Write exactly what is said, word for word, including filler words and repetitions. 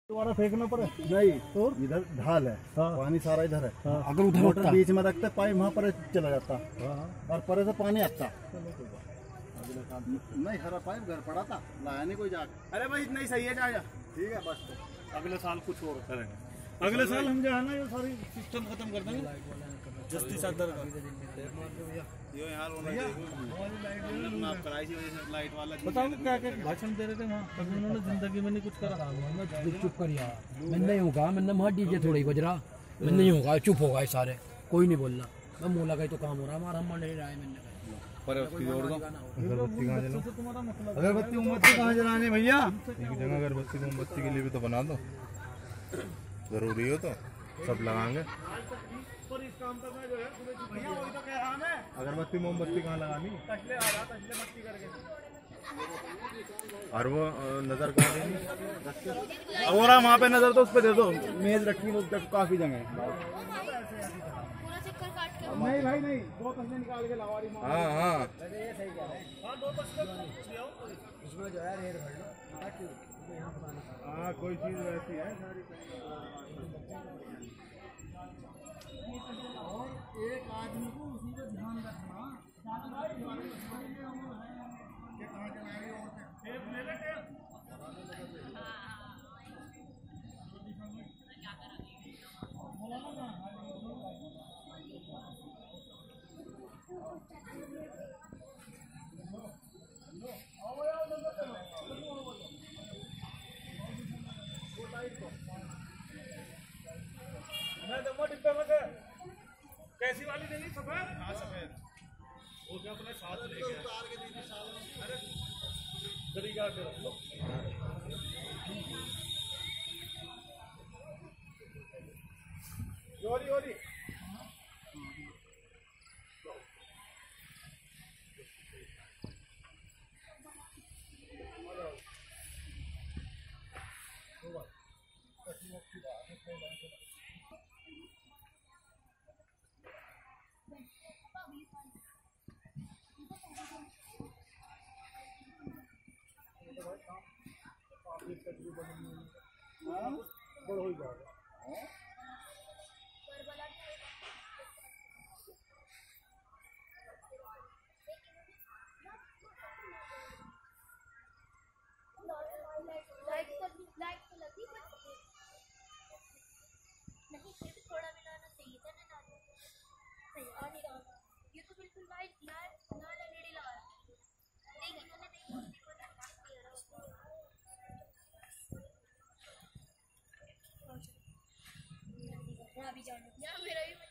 दोबारा फेंकना पड़े नहीं तो इधर ढाल है। हाँ। पानी सारा इधर है। हाँ। अगर उधर मोटर बीच में रखते पाइप वहाँ पर चला जाता। हाँ। और परे से पानी आता। नहीं हरा पाइप घर पड़ा था, लाया नहीं कोई जाके। अरे भाई इतना ही सही है, जा ठीक है बस। तो अगले साल कुछ और करेंगे। अगले साल हम जो है ना ये सारी सिस्टम खत्म कर देंगे। जस्ती चादर का यो यार लाइट वाला बताओ क्या क्या भाषण दे रहे थे वहाँ, कभी उन्होंने जिंदगी में नहीं कुछ करा। चुप कर यार, मैं नहीं होगा, मैंने वहाँ डीजे थोड़ी बज रहा, मैं नहीं होगा, चुप होगा सारे, कोई नहीं बोलना। मैं मोला का ही तो काम हो रहा, हमारा हम नहीं रहा है। मैंने अगरबत्ती जोड़ दो। अगरबत्ती कहाँ जला? अगरबत्ती मोमबत्ती कहाँ जलाने भैया? एक जगह अगरबत्ती मोमबत्ती के लिए भी तो बना दो, जरूरी हो तो सब लगाएंगे। अगरबत्ती मोमबत्ती कहाँ लगानी? और वो नजर कहाँ देनी? और वहाँ पे नजर तो उस पे दे दो, मेज रखी तो काफी जगह। नहीं भाई नहीं, दो तस्वीर निकाल के लगा रही। हाँ हाँ इसमें जो है रेड भर लो। हाँ कोई चीज रहती है सारी। एक आदमी को उसी पे ध्यान रखना। कैसी वाली देगी? सफेद? हाँ सफेद। वो क्या अपने साथ लेके उतार के दीजिए साल में। अरे तरीका के रख लो। जोरी जोरी बड़ा हो जाएगा। नहीं फिर भी थोड़ा भी लाना चाहिए था ना लाना। नहीं और नहीं लाना, ये तो बिल्कुल लाइट लाइट लाल एलईडी लगा है। देखिए मैंने देखो देखो ना बात नहीं आ रहा उसको। अभी जाने यार मेरा भी